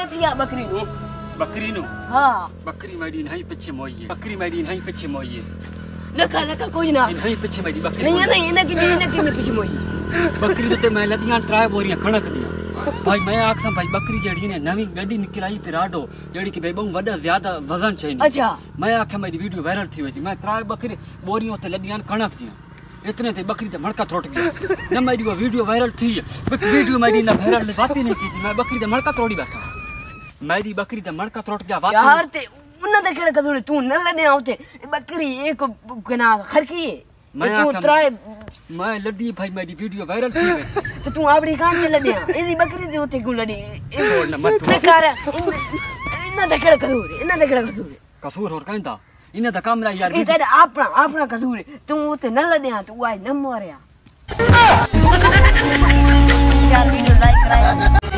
थी या बकरी नु? बकरी नु? हां बकरी मेरी नहीं पीछे मोई है, बकरी मेरी नहीं पीछे मोई है। नका नका कुछ ना नहीं पीछे मेरी बकरी नहीं नहीं इनके पीछे मोई बकरी ते मैं लदियां ट्राई बोरियां खणक दियां भाई। मैं आखसा भाई बकरी जेड़ी ने नवी गड्डी निकलाई पिराडो जेड़ी की भाई बहु वडा ज्यादा वजन चाहिए। अच्छा मैं आख्या मेरी वीडियो वायरल थी वई मैं ट्राई बकरी बोरियों ते लदियां खणक दियां इतने ते बकरी ते मड़का तोड़ गया न मेरी वो वीडियो वायरल थी वीडियो मेरी ना वायरल ने बात ही नहीं की थी। मैं बकरी ते मड़का तोड़ी बैठा मेरी बकरी ते मड़का तोड़ गया बात यार ते उन्ना ते केड़ा कदूरे तू न लदे आउते बकरी एक कना खरकी है मैं तू ट्राई मैं लड्डी भाई मेरी वीडियो वायरल थी वई तो तू आपड़ी कान ते लदे इदी बकरी दे उते क्यों लड़ी छोड़ न मत कर इन्ना ते केड़ा कदूरे कसूर और कहंदा इने दा काम यार ये तेरा अपना कसूर है तू उते न लदे तू आई न मोरया यार वीडियो लाइक कराया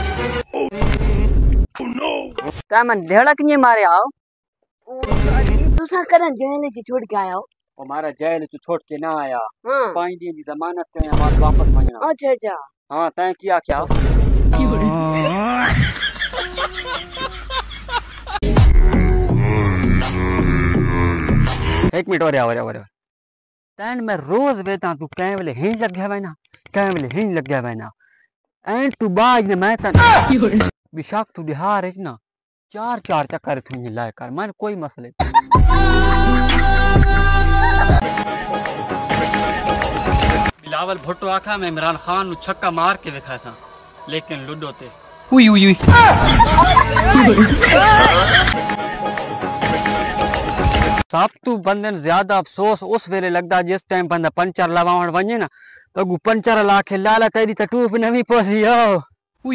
ओह नो ता मन ढेड़ा किने मारे आओ तुसा करन जेल च छोड़ के आया हो ओ मारा जेल च छोड़ के ना आया। हां 5 दिन की जमानत ते हमार वापस मंगना। अच्छा हां तै किया क्या एक मिनट और तैन मैं रोज बेता तू कै वेले हिंड लग गया वैना कै वेले हिंड लग गया वैना एंड तू बाज ने मैं तन बिशाक तू बिहार है ना 4 चक्कर तू लाए कर मन कोई मसले बिलावल भुट्टो आखा मैं इमरान खान नु छक्का मार के दिखा सा लेकिन लुडो ते हुई सब तू बंदन ज्यादा अफसोस उस वेले लगदा जिस टाइम बंदा पंचर लवावण वने ना तो गु पंचर ला के लाला तेरी त टूप नवी पोसी हो हुई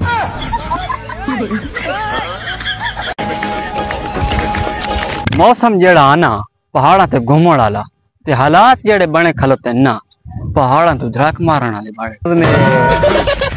मौसम जेड़ा आना पहाड़ा ते घूमण वाला ते हालात जेड़े बने खलोते ना पहाड़ा तो धड़क मारन वाले बाड़े